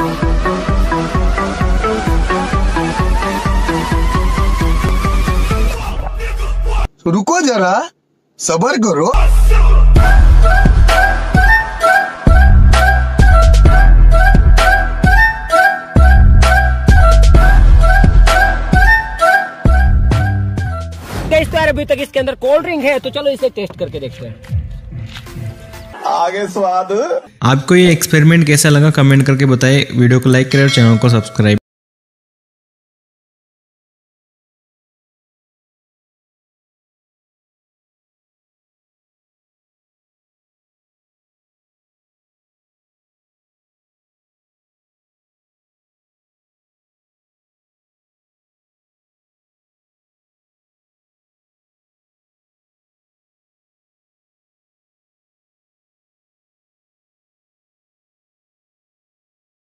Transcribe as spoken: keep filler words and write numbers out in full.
रुको जरा, सब्र करो। तो यार अभी तक इसके अंदर कोल्ड ड्रिंक है, तो चलो इसे टेस्ट करके देखते हैं। आगे स्वाद। आपको ये एक्सपेरिमेंट कैसा लगा कमेंट करके बताएं। वीडियो को लाइक करें और चैनल को सब्सक्राइब